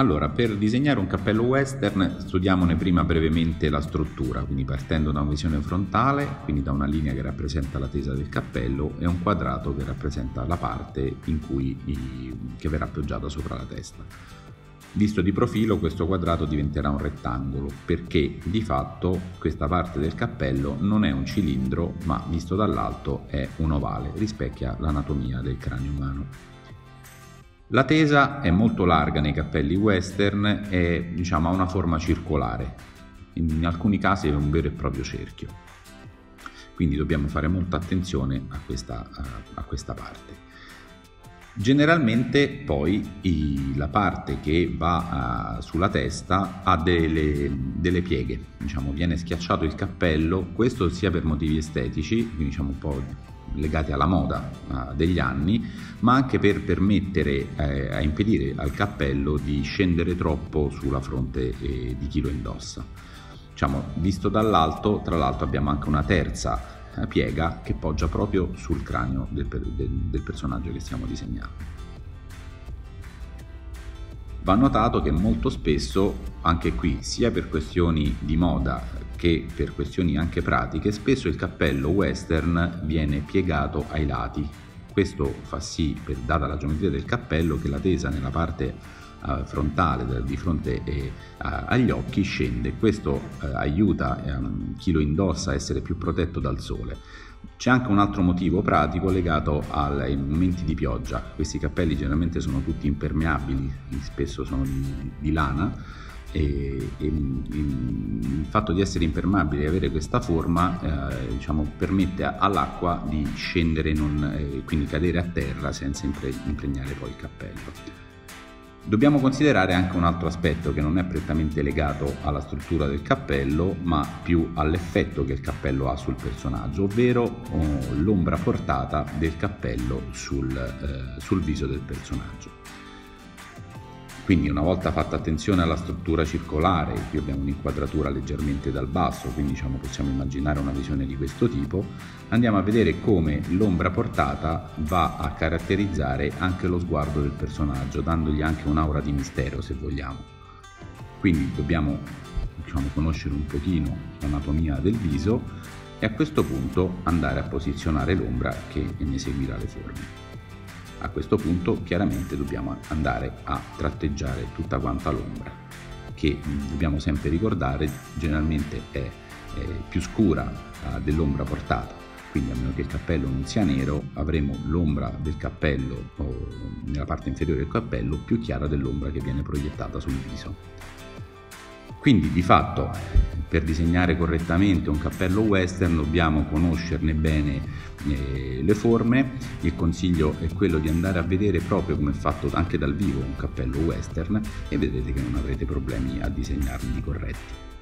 Allora, per disegnare un cappello western studiamone prima brevemente la struttura, quindi partendo da una visione frontale, quindi da una linea che rappresenta la tesa del cappello e un quadrato che rappresenta la parte che verrà appoggiata sopra la testa. Visto di profilo, questo quadrato diventerà un rettangolo perché di fatto questa parte del cappello non è un cilindro, ma visto dall'alto è un ovale, rispecchia l'anatomia del cranio umano. La tesa è molto larga nei cappelli western e ha una forma circolare, in alcuni casi è un vero e proprio cerchio, quindi dobbiamo fare molta attenzione a questa parte. Generalmente poi la parte che va sulla testa ha delle pieghe, viene schiacciato il cappello, questo sia per motivi estetici, quindi un po' legati alla moda degli anni, ma anche per permettere a impedire al cappello di scendere troppo sulla fronte di chi lo indossa. Visto dall'alto, tra l'altro abbiamo anche una terza piega che poggia proprio sul cranio del personaggio che stiamo disegnando. Va notato che molto spesso, anche qui, sia per questioni di moda che per questioni anche pratiche, spesso il cappello western viene piegato ai lati. Questo fa sì, data la geometria del cappello, che la tesa nella parte frontale di fronte agli occhi scende. Questo aiuta chi lo indossa a essere più protetto dal sole. C'è anche un altro motivo pratico legato ai momenti di pioggia. Questi cappelli generalmente sono tutti impermeabili, spesso sono di lana, e il fatto di essere impermeabili e avere questa forma permette all'acqua di scendere, quindi cadere a terra senza impregnare poi il cappello. Dobbiamo considerare anche un altro aspetto che non è prettamente legato alla struttura del cappello, ma più all'effetto che il cappello ha sul personaggio, ovvero l'ombra portata del cappello sul viso del personaggio. Quindi, una volta fatta attenzione alla struttura circolare, qui abbiamo un'inquadratura leggermente dal basso, quindi possiamo immaginare una visione di questo tipo, andiamo a vedere come l'ombra portata va a caratterizzare anche lo sguardo del personaggio, dandogli anche un'aura di mistero, se vogliamo. Quindi dobbiamo conoscere un pochino l'anatomia del viso e a questo punto andare a posizionare l'ombra che ne seguirà le forme. A questo punto chiaramente dobbiamo andare a tratteggiare tutta quanta l'ombra, che dobbiamo sempre ricordare generalmente è più scura dell'ombra portata, quindi a meno che il cappello non sia nero avremo l'ombra del cappello nella parte inferiore del cappello più chiara dell'ombra che viene proiettata sul viso. Quindi di fatto, per disegnare correttamente un cappello western dobbiamo conoscerne bene le forme. Il consiglio è quello di andare a vedere proprio come è fatto anche dal vivo un cappello western e vedrete che non avrete problemi a disegnarli corretti.